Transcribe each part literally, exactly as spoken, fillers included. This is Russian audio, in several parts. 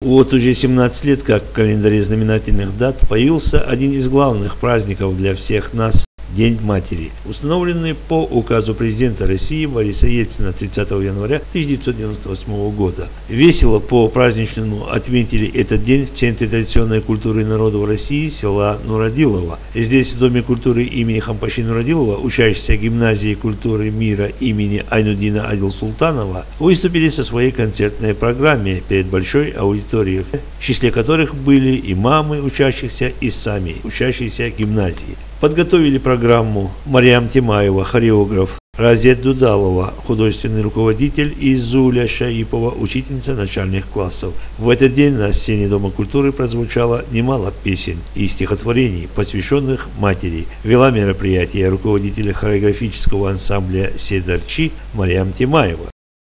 Вот уже семнадцать лет, как в календаре знаменательных дат появился один из главных праздников для всех нас – День матери, установленный по указу президента России Бориса Ельцина тридцатого января тысяча девятьсот девяносто восьмого года. Весело по-праздничному отметили этот день в Центре традиционной культуры народов России села Нуродилово. Здесь, в Доме культуры имени Хампаши Нуродилова, учащиеся гимназии культуры мира имени Айнуддина Адилсултанова выступили со своей концертной программой перед большой аудиторией, в числе которых были и мамы учащихся, и сами учащиеся гимназии. Подготовили программу Мариам Тимаева, хореограф, Разет Дудалова, художественный руководитель, и Зуля Шаипова, учительница начальных классов. В этот день на сцене Дома культуры прозвучало немало песен и стихотворений, посвященных матери. Вела мероприятие руководитель хореографического ансамбля «Седарчи» Мариам Тимаева.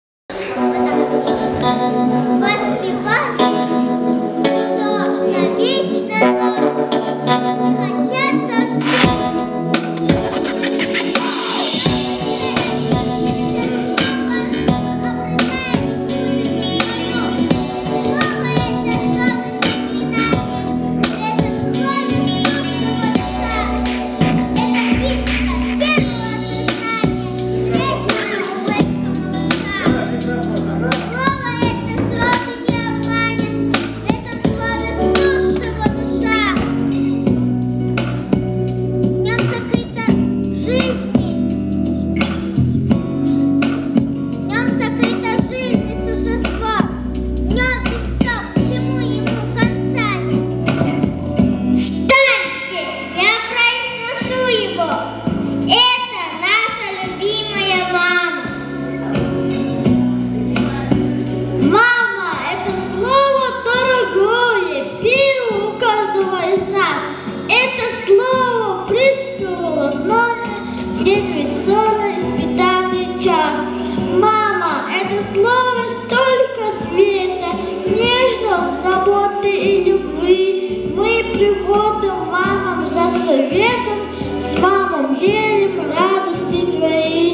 Слово столько света, нежных, заботы и любви. Мы приходим мамам за советом, с мамом делим радости твои.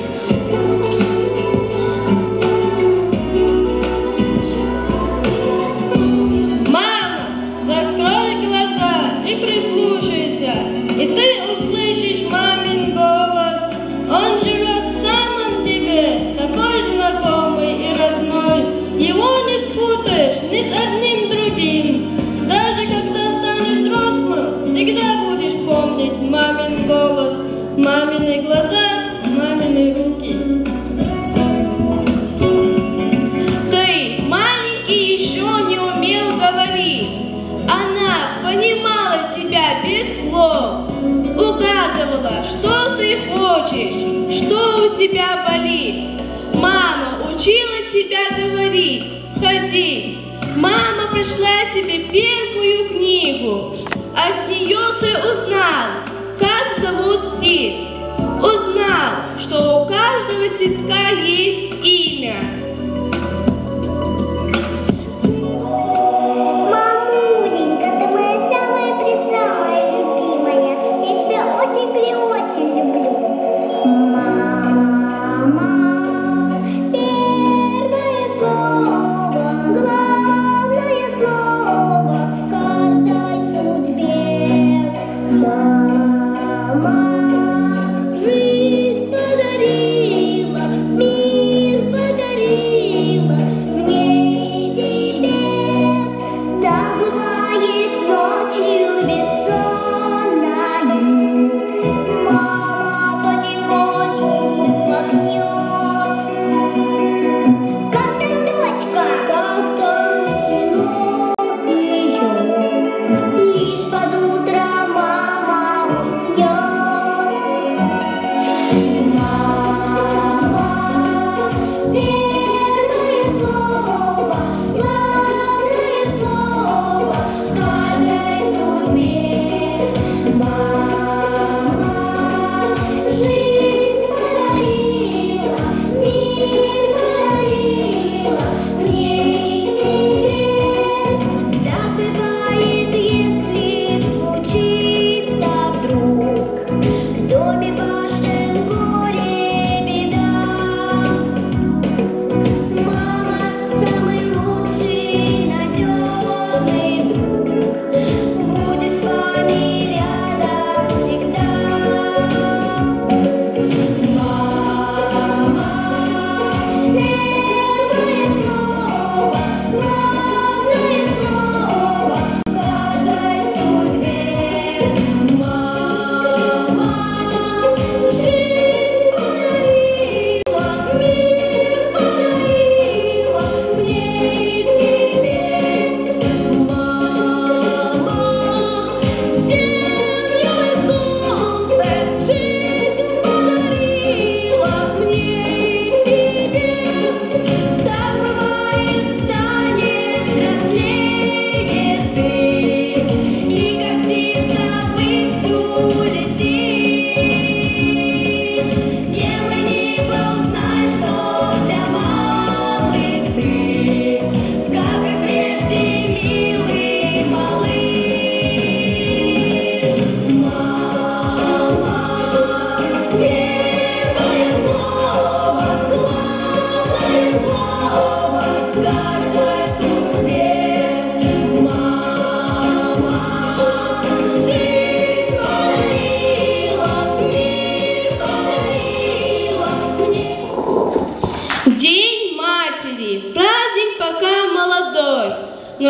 Мама, закрой глаза и прислушайся, и ты услышишь мамин голос. Он живет в самом тебе, такой знакомый и родной. Его не спутаешь ни с одним другим. Даже когда станешь взрослым, всегда будешь помнить мамин голос, мамины глаза, мамины руки. Ты, маленький, еще не умел говорить. Она понимала тебя без слов, угадывала, что ты хочешь, что у тебя болит. Мама учила тебя говорить, ходи. Мама прочла тебе первую книгу. От нее ты узнал, как зовут птиц. Узнал, что у каждого цветка есть имя. Жизнь подарила, мир подарила.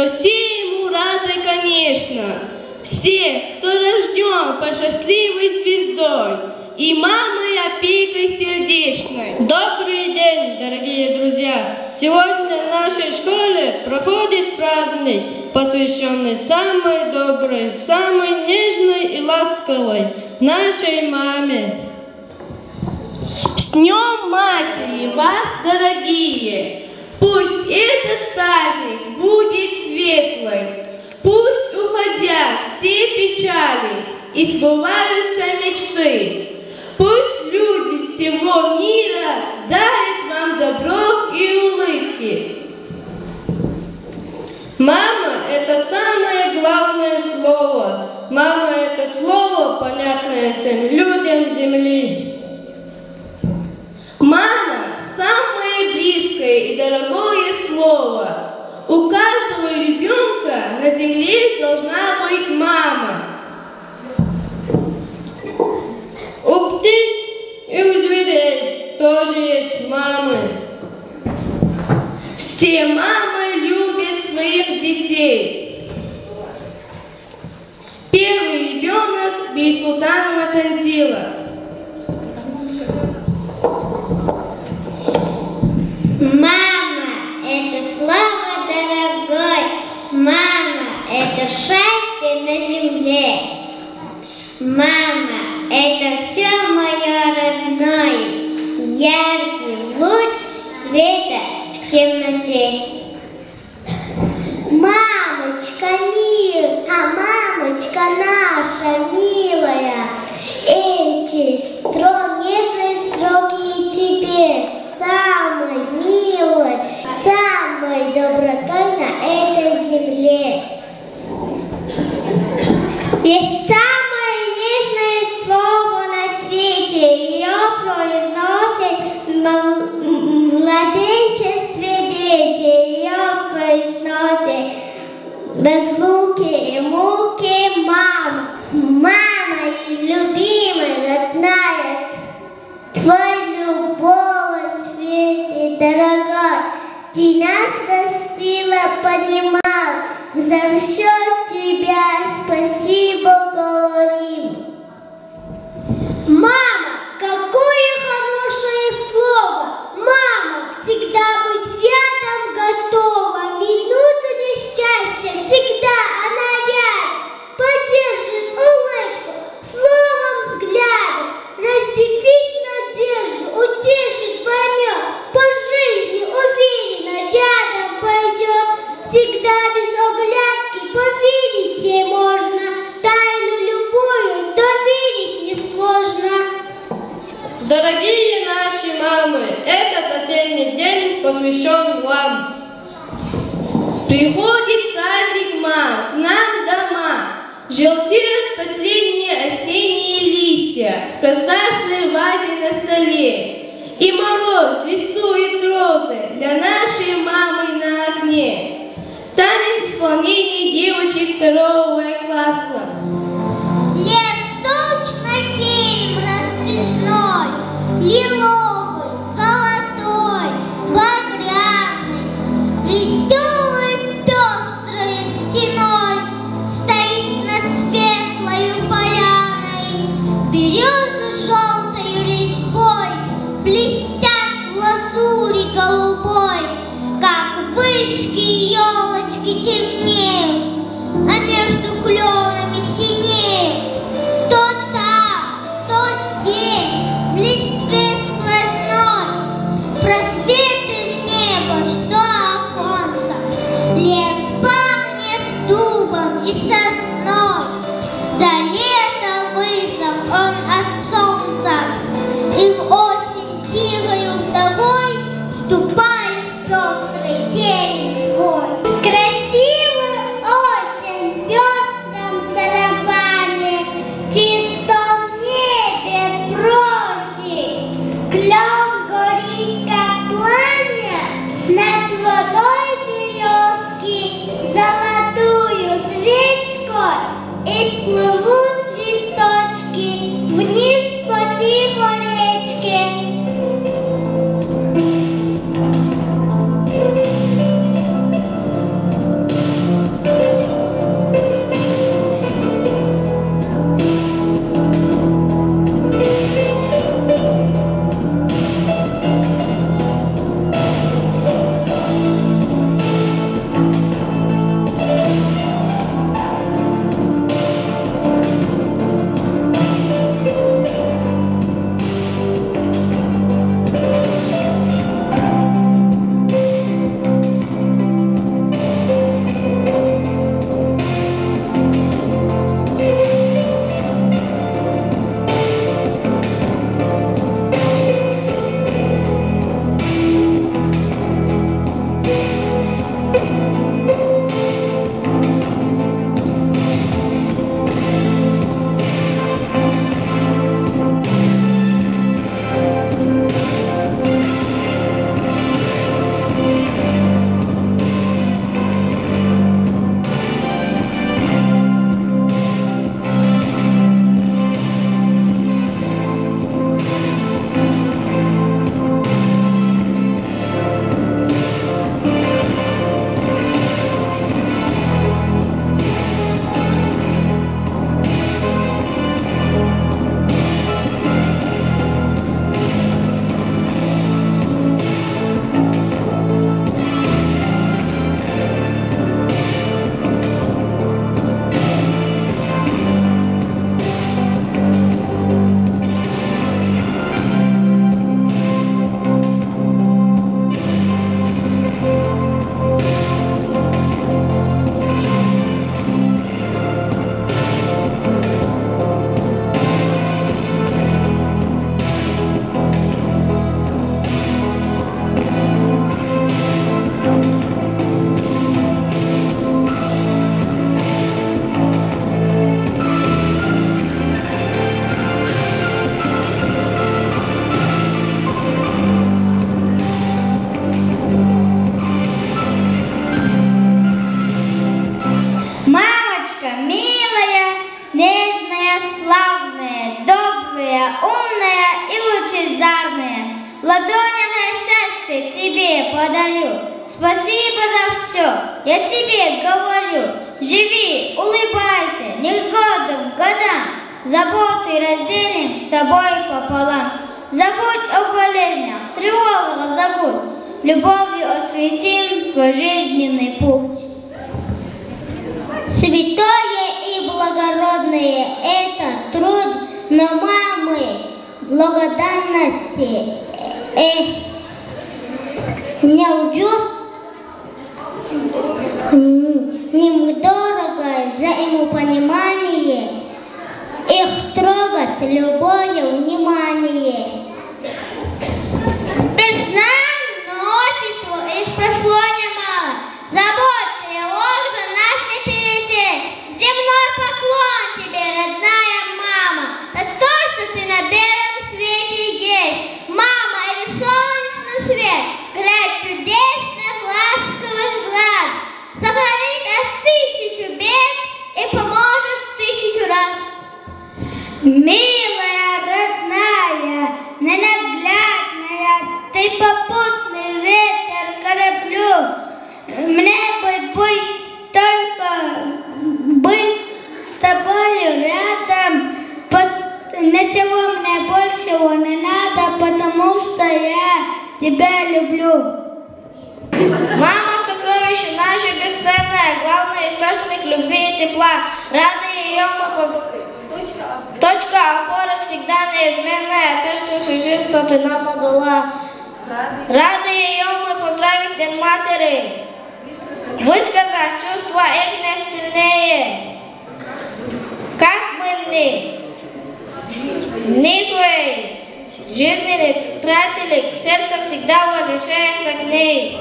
но все ему рады, конечно. Все, кто рожден под счастливой звездой и мамой опекой сердечной. Добрый день, дорогие друзья! Сегодня в нашей школе проходит праздник, посвященный самой доброй, самой нежной и ласковой нашей маме. С Днем Матери вас, дорогие! Пусть этот праздник будет светлый, пусть, уходя все печали, и сбываются мечты. Пусть люди всего мира дарят вам добро и улыбки. Мама – это самое главное слово. Мама – это слово, понятное всем людям земли. Мама – самое близкое и дорогое слово. У каждого ребенка на земле должна быть мама. У птиц и у зверей тоже есть мамы. Все мамы любят своих детей. Первый ребенок Бейсултанова Тандила. Мама – это слово дорогой, мама – это счастье на земле. Мама – это все мое родное, яркий луч света в темноте. Мамочка милая, а мамочка наша милая, эти строк, нежные строки тебе самой милой, самой добротой на этой земле. Есть самое нежное слово на свете, ее произносят в младенчестве дети, ее произносят в разлуке и муке мама. Мама, любимая, родная, твой любовь в свете, дорогая, ты нас растила, понимал, за все тебя спасибо говорим. Мама, какое хорошее слово! Мама, всегда быть рядом готова, минуту несчастья, всегда она рядом, поддержит улыбку, словом, взглядом, разделит надежду, утешит, поймет, по жизни уверенно рядом пойдет, всегда без оглядки, поверить ей можно, тайну любую доверить несложно. Дорогие наши мамы, этот осенний день посвящен вам. Приходит праздник мам к нам дома, желтеют последние осенние листья в прозрачной вазе на столе, и мороз рисует розы для нашей мамы на окне. Танец исполнения девочек второго класса. Лес точно терем расписной, лиловый, золотой, багряный, веселой пестрой стеной стоит над светлою поляной, березы желтою резьбой блестят в лазури голубой, как вышки елочки темнеют, а между кленами синеют. То там, то здесь, в листве сквозной, просветы в небо, что оконца. Лес пахнет дубом и сосной, за лето высох он от солнца, и в осень тихою вдовой ступает пестрый терем свой. Красивую осень в пестром сарафане, в чистом небе просит, клен горит, как пламя, над водой березки золотую свечкой, и плывут листочки вниз по тихой речке. лучезарные, в ладонях я счастье тебе подарю. Спасибо за все, я тебе говорю. Живи, улыбайся, невзгодам, годам, заботы разделим с тобой пополам. Забудь о болезнях, тревогах забудь, любовью осветим твой жизненный путь. Святое и благородное – это труд, но мамы благодарности э, не лжут, им дорого взаимопонимание, их трогает любое внимание. Без сна ночи твоих прошло немало, забот, тревог за нас не перетень. Земной поклон тебе, родная мама, за то, что ты на белом свете есть. Мама, это солнечный свет, глядь чудесных ласковых глаз, сохранит от тысячу бед и поможет тысячу раз. Милая, родная, ненаглядная, ты попутный ветер кораблю. Мне бы быть только быть с тобою рядом, ничего мне большего не надо, потому что я тебя люблю. Мама — сокровище наше бесценное, главный источник любви и тепла. Рады ее мы поздравляем. Точка опоры всегда неизменная, то, что всю жизнь, что ты нам отдала. Рады ее мы поздравить День Матери, высказать чувства их сильнее. Как бы ни, ни своей жизни не тратили, сердце всегда возвращается к ней.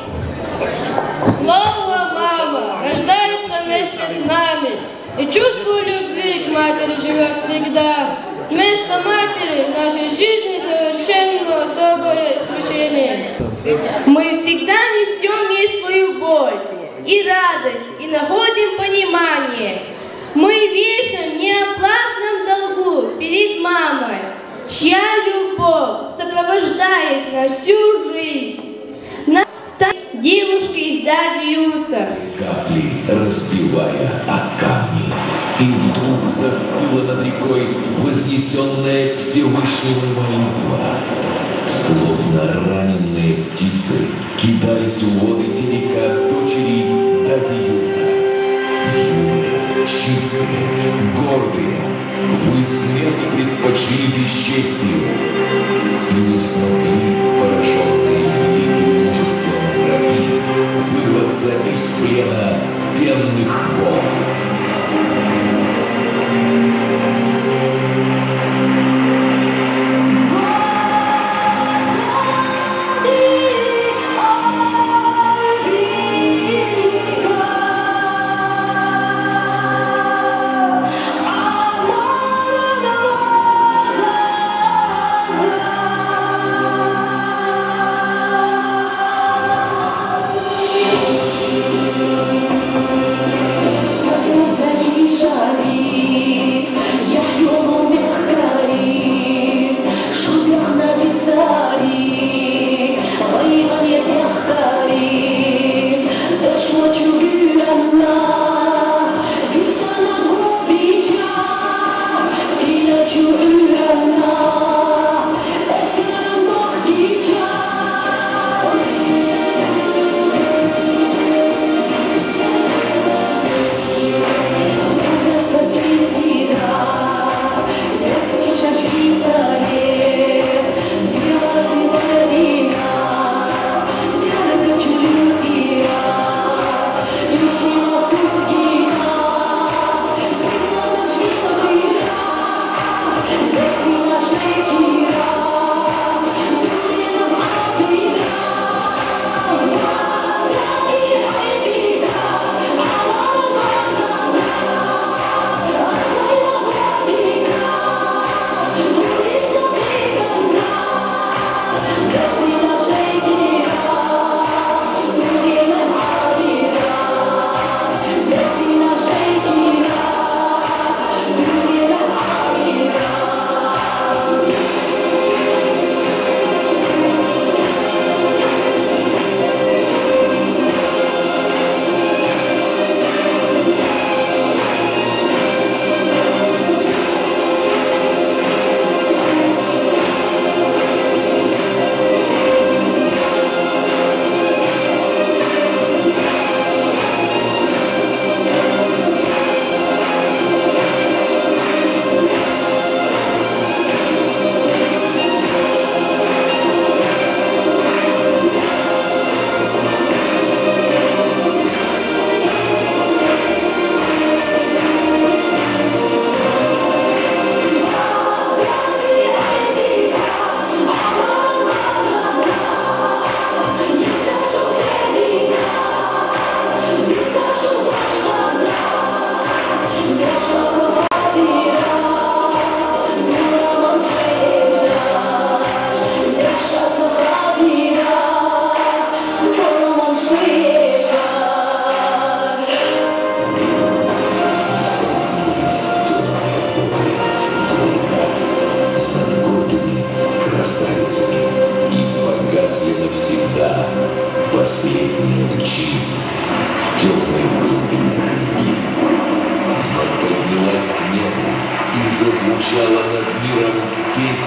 Слово «мама» рождается вместе с нами, и чувство любви к матери живет всегда. Вместо матери в нашей жизни совершенно особое исключение. Мы всегда несем ей свою боль и радость, и находим понимание. Мы вешаем в неоплатном долгу перед мамой, чья любовь сопровождает на всю жизнь. На девушки из Дади Юта. Капли, разбивая о камни, и вдруг застыла над рекой вознесенная к Всевышнему молитва. Словно раненые птицы кидались в воды телека дочери Дади Юта. Юные, чистые, гордые, вы смерть предпочли бесчестию и не смогли, пораженные великим мужеством враги, вырваться из плена пенных волн.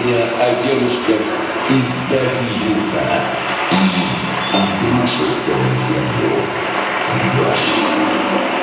песня о девушках из Дадиюта. И обрушился на землю дождь.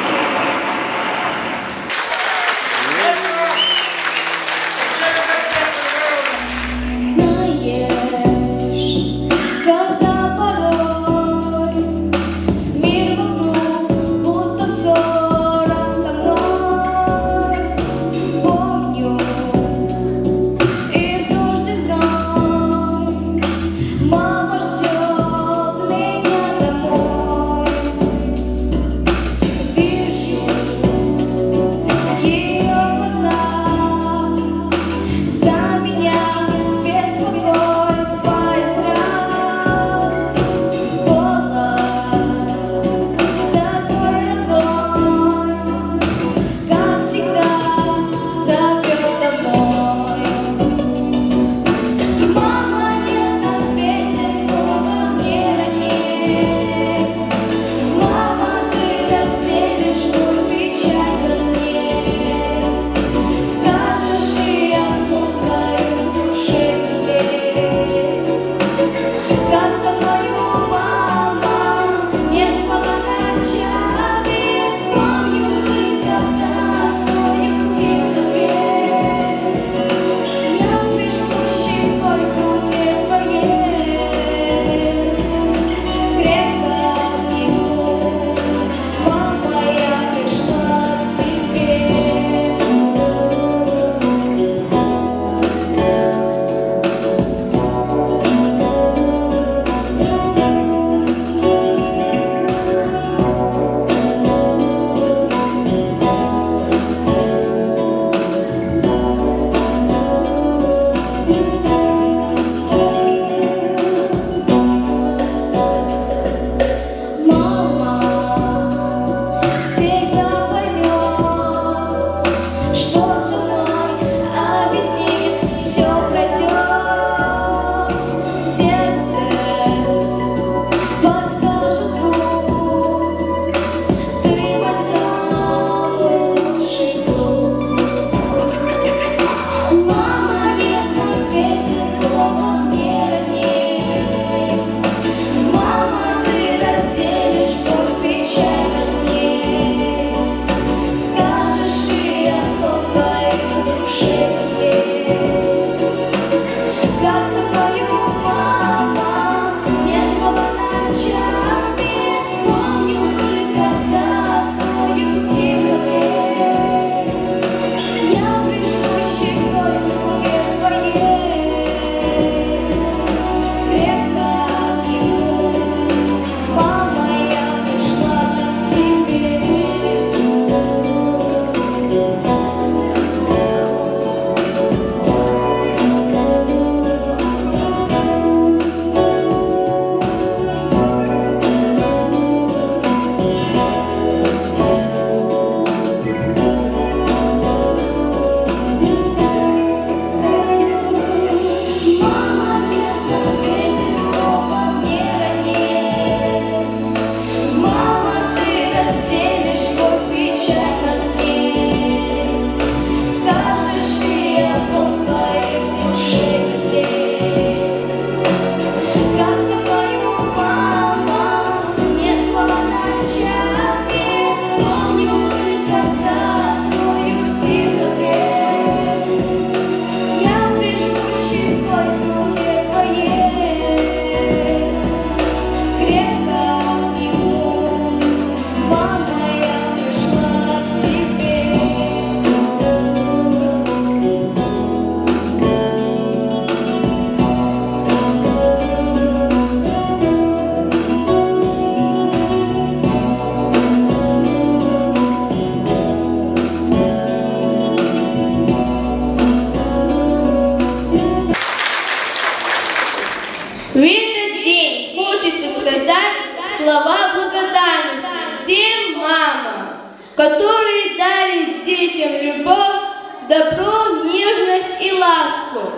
В этот день хочется сказать слова благодарности всем мамам, которые дали детям любовь, добро, нежность и ласку.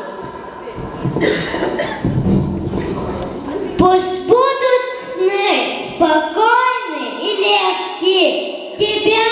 Пусть будут сны спокойны и легкие. Тебя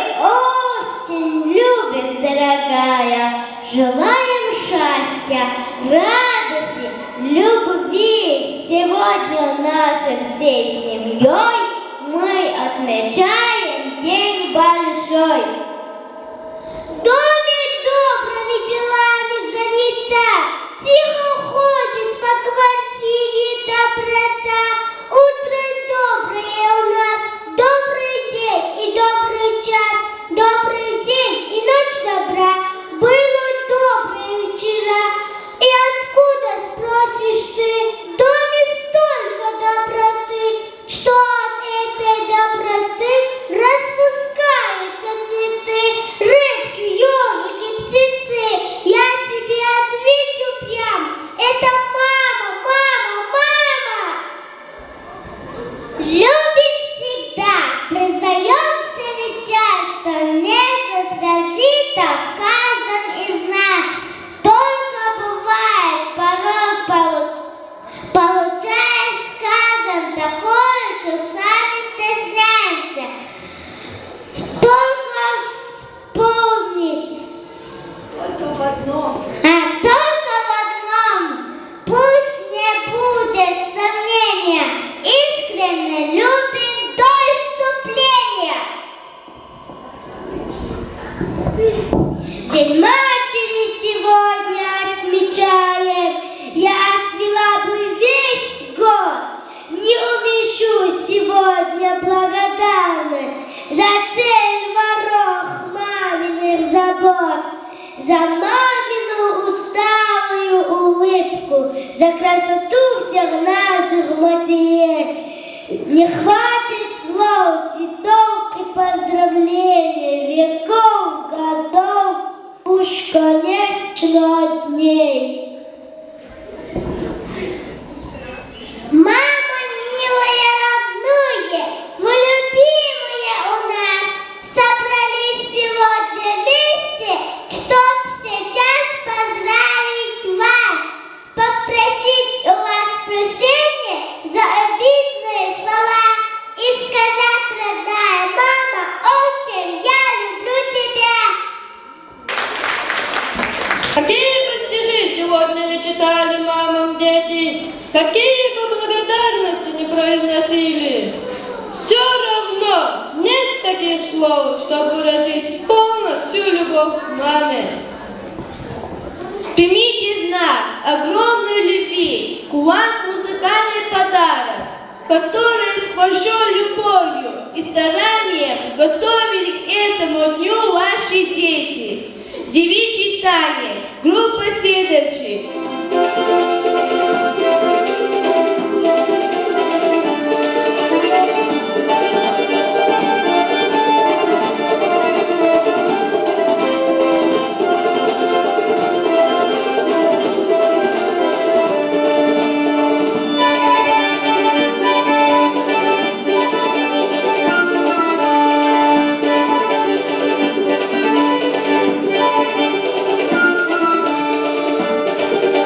мы очень любим, дорогая. Желаем счастья. радости, любви. Сегодня нашей всей семьей мы отмечаем день большой. В доме добрыми делами занята, тихо ходит по квартире доброта. Утро доброе у нас, добрый день и добрый час, добрый день и ночь добра. Было доброе вчера, и откуда, спросишь ты, в доме столько доброты, что от этой доброты распускаются цветы, рыбки, ежики, птицы. Я тебе отвечу прям, это мама, мама, мама. Любим всегда, признаемся ведь часто, нежно сквозит в каждом из нас. Только бывает порой полу... получая, скажем, такое, что сами стесняемся. Только вспомнить. Только в одном. А только в одном. Пусть не будет сомнения. Искренне любим до исступления. День матери сегодня отмечаем. Я отвела бы весь год. Не умещу сегодня благодарность за цель ворох маминых забот, за мамину усталую улыбку, за красоту всех наших матерей. Не хватит слов, цветов и поздравлений, веков, годов, уж конечно дней. Мама, милая, родная, вы любимые у нас, собрались сегодня вместе, чтоб сейчас поздравить вас, попросить у вас прощения за обидные слова и сказать, родная мама, очень я люблю тебя. Какие бы стихи сегодня не читали мамам дети, какие бы благодарности не произносили, все равно нет таких слов, чтобы выразить полностью любовь к маме. Примите знак огромной любви, к вам музыкальный подарок, который с большой любовью и старанием готовили к этому дню ваши дети. Девичий танец, группа Седерчи. Thank you.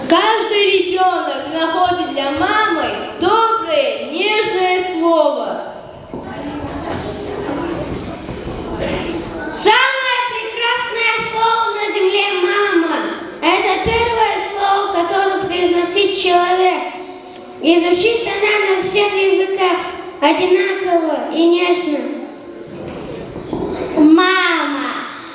Каждый ребенок находит для мамы доброе, нежное слово. Самое прекрасное слово на земле – мама. Это первое слово, которое произносит человек. И звучит она на всех языках одинаково и нежно. Мама.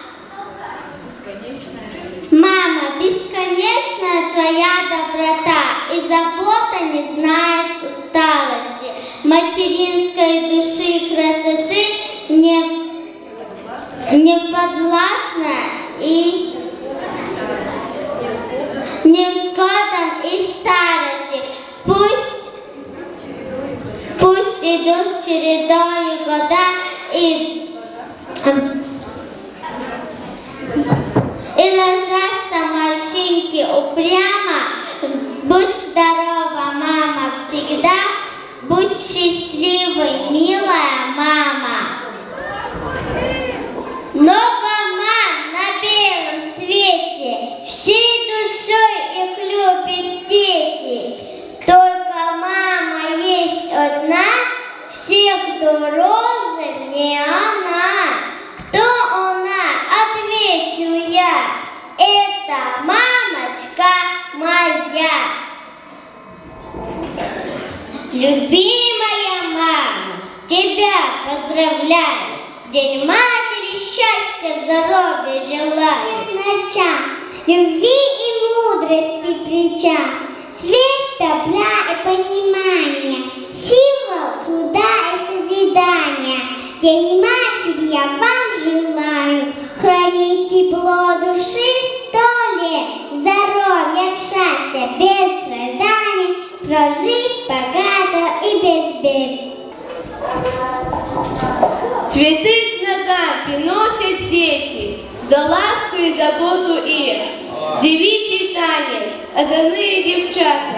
Мама, бесконечная твоя доброта и забота не знает усталости. Материнской души красоты не неподвластна и невзгодам и старости. Пусть, пусть идут чередою года и, и ложатся морщинки упрямо. Будь здорова, мама, всегда. Будь счастливой, милая мама. Много мам на белом свете, всей душой их любят дети. Только мама есть одна, всех дороже мне она. Кто она? Отвечу я. Это мамочка моя. Любимая мама, тебя поздравляю. День матери, счастья, здоровья желаю. Ночам, любви и мудрости причам, свет добра и понимания, символ труда и созидания. День матери я вам желаю, хранить тепло души сто лет, здоровья, счастья, без страданий, прожить богато и без бед. Цветы к ногам приносят дети, за ласку и заботу их. Девичий танец, озорные девчата.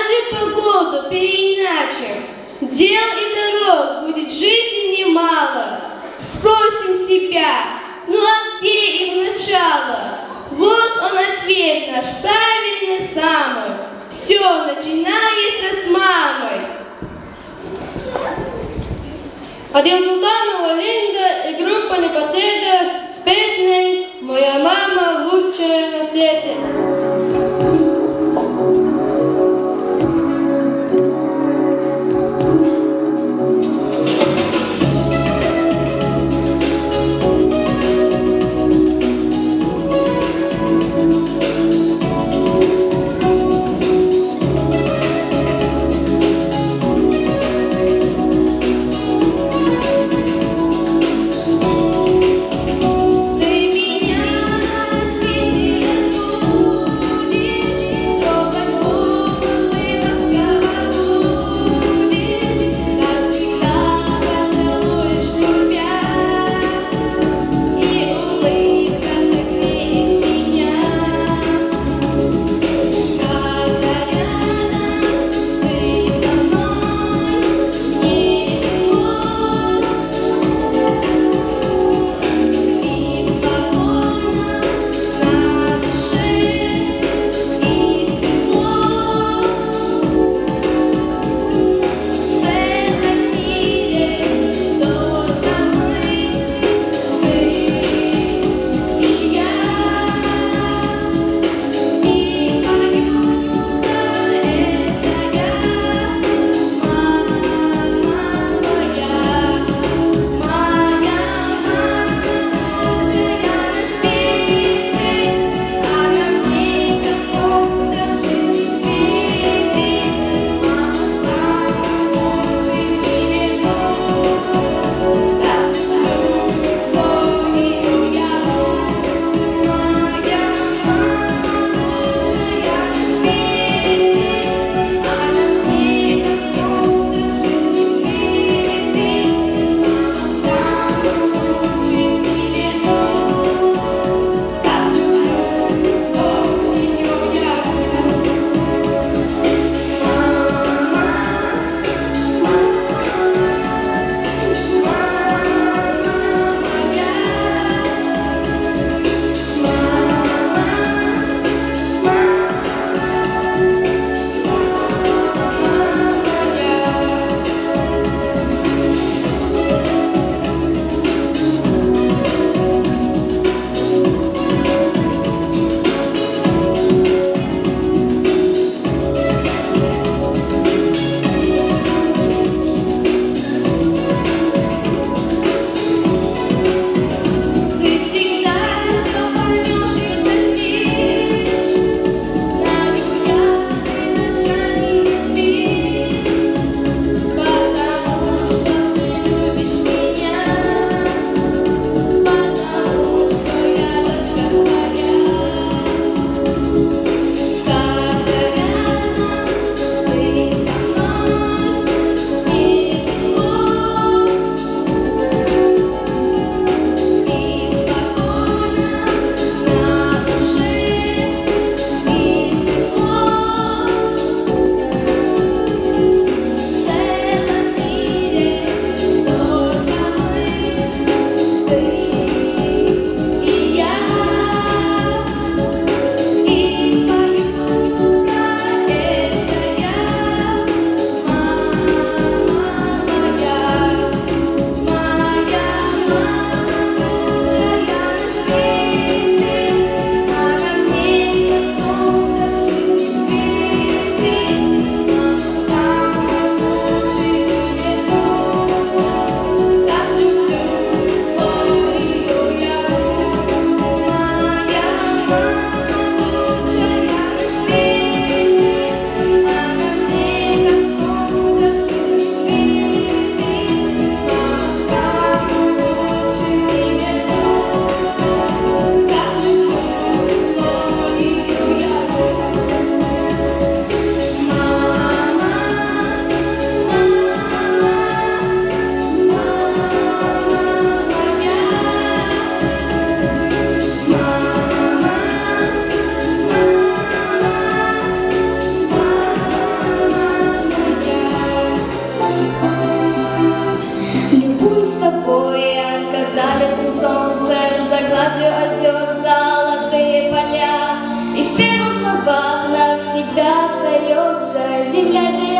даже погоду переиначим. Дел и дорог будет жизни немало. Спросим себя, ну а где их начало? Вот он ответ наш, правильный самый. Все начинается с мамы. Адил Султанова, Линда и группа Непоседа с песней «Моя мама лучшая на свете». Ты меня светила.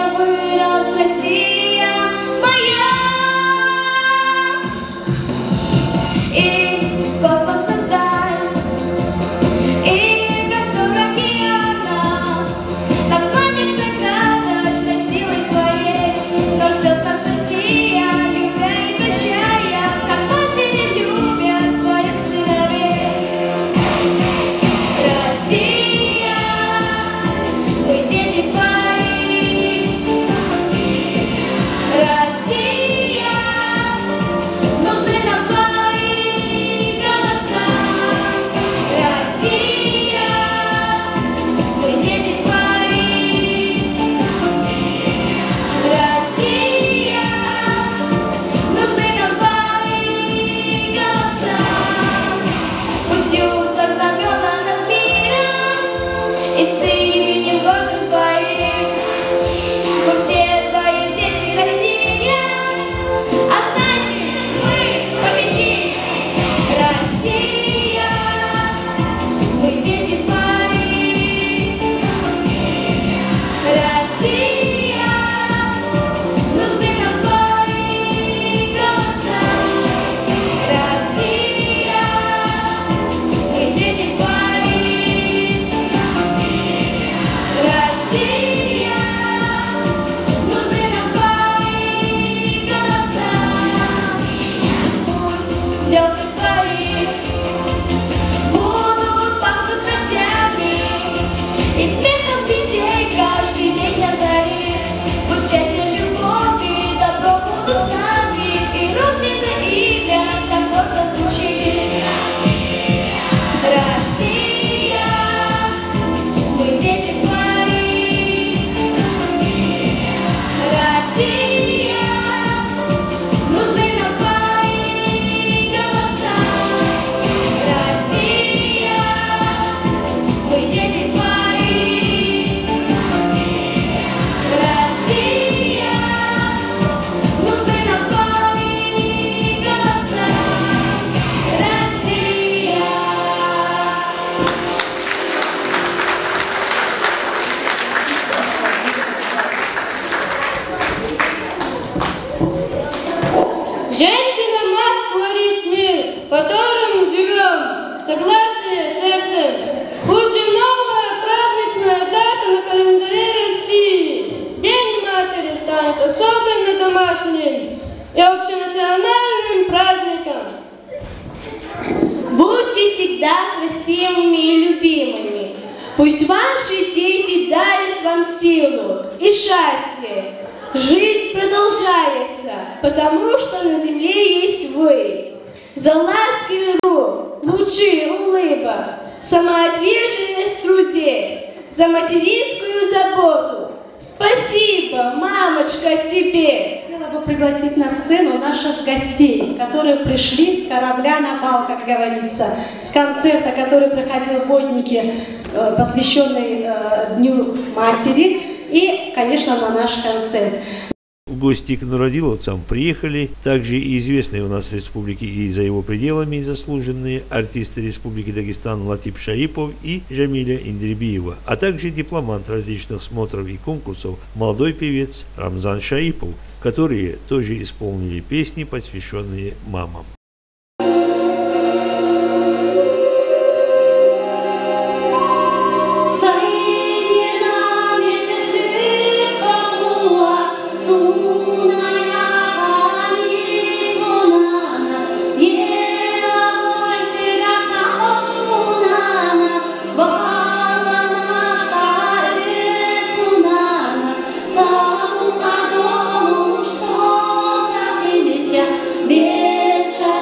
вырос, Россия моя. И космос отдай, и простор океана названит загадочной силой своей, но ждет нас Россия, любя и прощая, как матери любят своих сыновей. Россия, мы дети твои. Россия, нужны нам твои голоса. Россия, мы дети твои. Россия, нужны нам твои голоса. Пусть юза знамена над миром и с именем гордым твоим. Мы все твои дети, Россия, а значит мы победим. Россия, мы дети твои. Россия, нужны нам твои голоса. Россия, мы дети твои. Россия, нужны нам твои голоса. Пусть звезды твои будут пахнуть дождями и смехом детей каждый день озарит. Пусть счастье, любовь и добро будут с нами, и Родина имя так гордо звучит. Россия, мы дети твои. Россия, нужны нам твои голоса. Россия, мы дети твои. Россия, нужны нам твои голоса. Россия. Женщина-мать творит мир, в котором живем, согласие сердцем. Пусть же новая праздничная дата на календаре России, День матери, станет особенно домашним и общенациональным праздником. Будьте всегда красивыми и любимыми. Пусть ваши дети дарят вам силу и счастье. Жизнь продолжается, потому что на земле есть вы. За ласковый рук, лучи улыбок, самоотверженность в труде, за материнскую заботу. Спасибо, мамочка, тебе. Хотела бы пригласить на сцену наших гостей, которые пришли с корабля на бал, как говорится, с концерта, который проходил в Воднике, э, посвященный э, Дню матери, и, конечно, на наш концерт. В гости к нуродиловцам приехали также и известные у нас в республике и за его пределами заслуженные артисты Республики Дагестан Латип Шаипов и Жамиля Индрибиева, а также дипломант различных смотров и конкурсов молодой певец Рамзан Шаипов, которые тоже исполнили песни, посвященные мамам. Ветра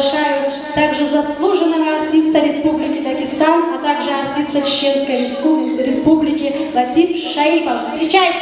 Приглашаю также заслуженного артиста Республики Дагестан, а также артиста Чеченской Республики Латиф Шаипов. Встречайте!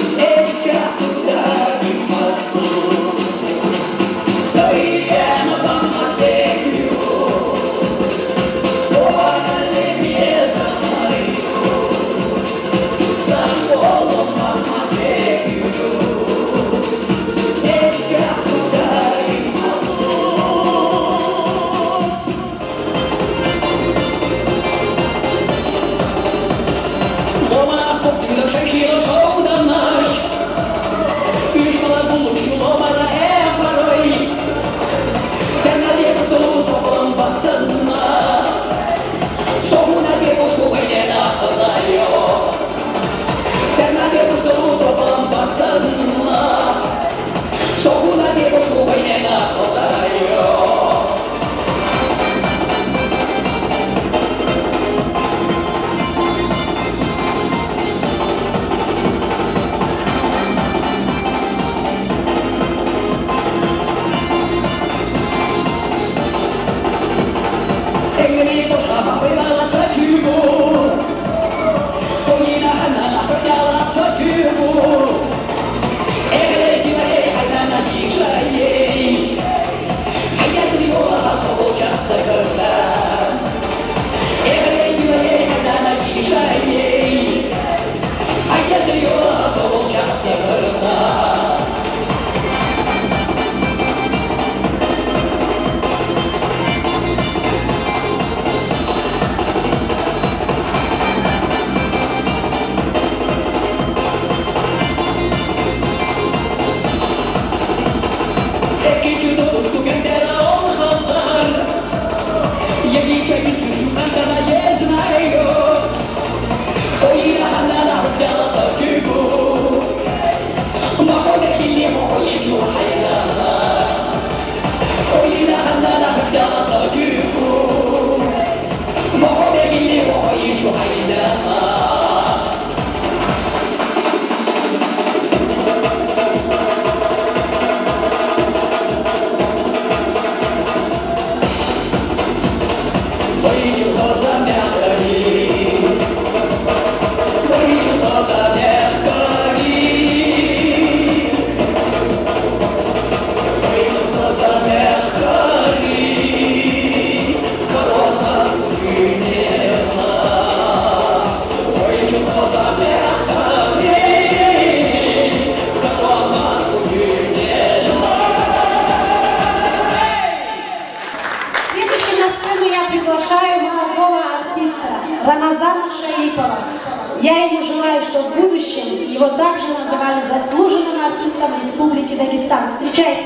Yeah. Рамазана Шаипова. Я ему желаю, чтобы в будущем его также называли заслуженным артистом Республики Дагестан. Встречайте!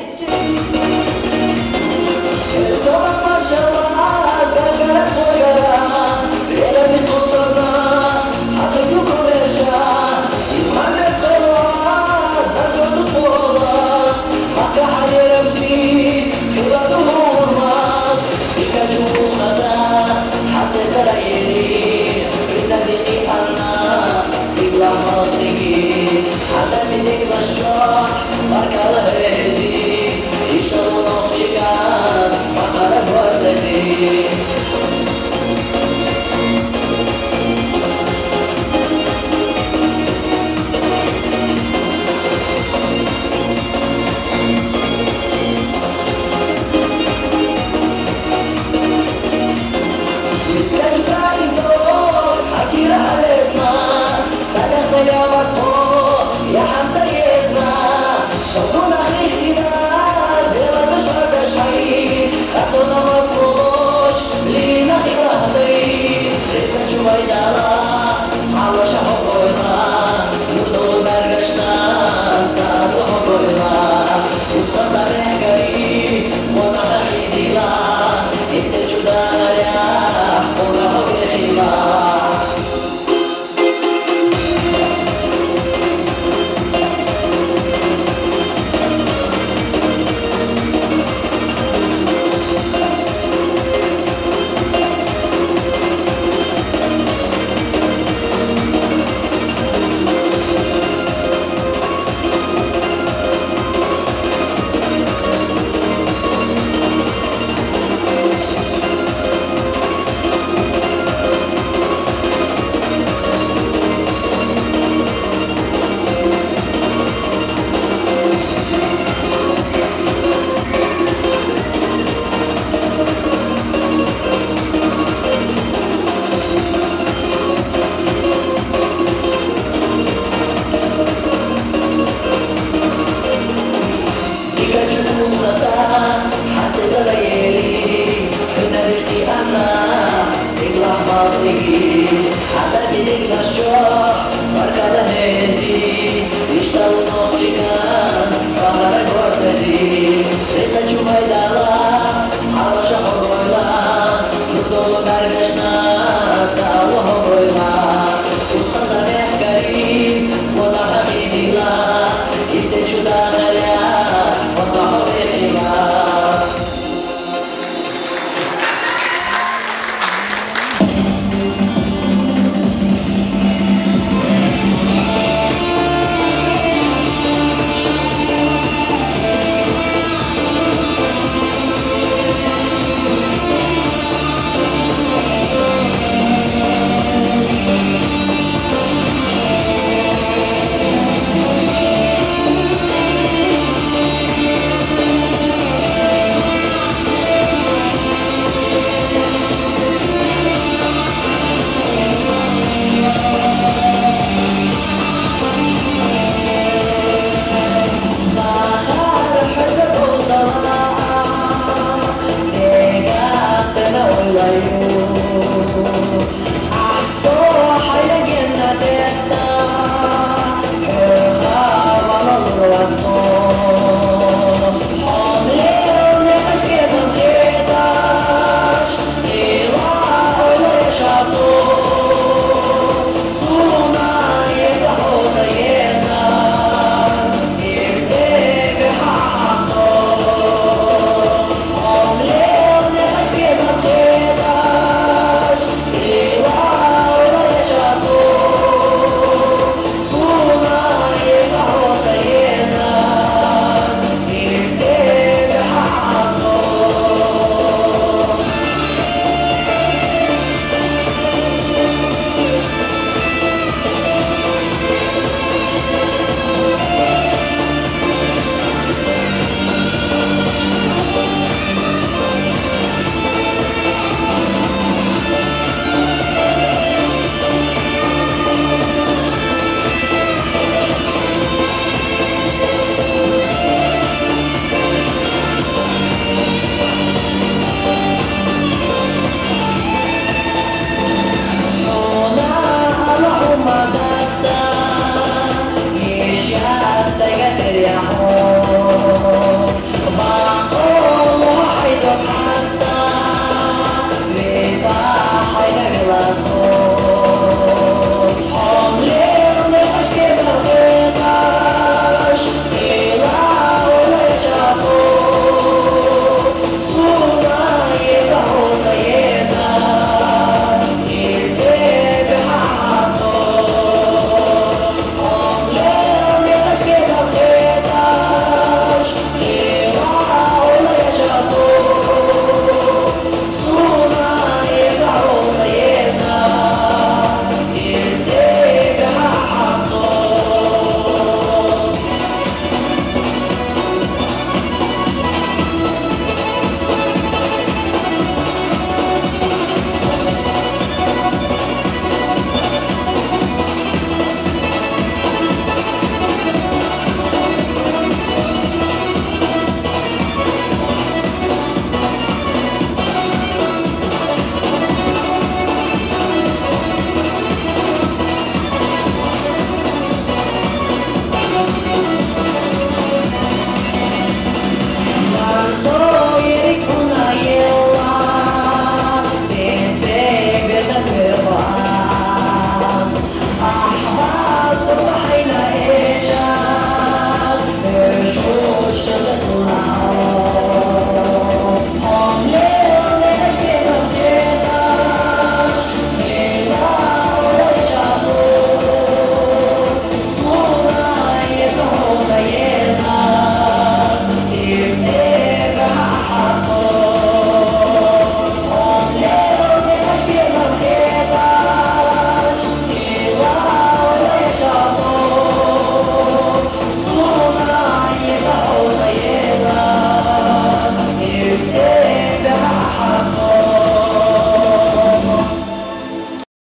Marca la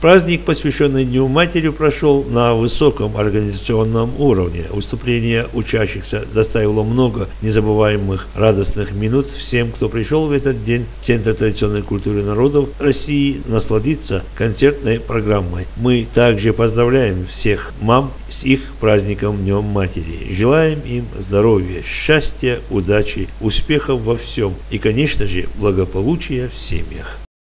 Праздник, посвященный Дню Матери, прошел на высоком организационном уровне. Выступление учащихся доставило много незабываемых радостных минут всем, кто пришел в этот день в Центр традиционной культуры народов России насладиться концертной программой. Мы также поздравляем всех мам с их праздником Днем Матери. Желаем им здоровья, счастья, удачи, успехов во всем и, конечно же, благополучия в семьях.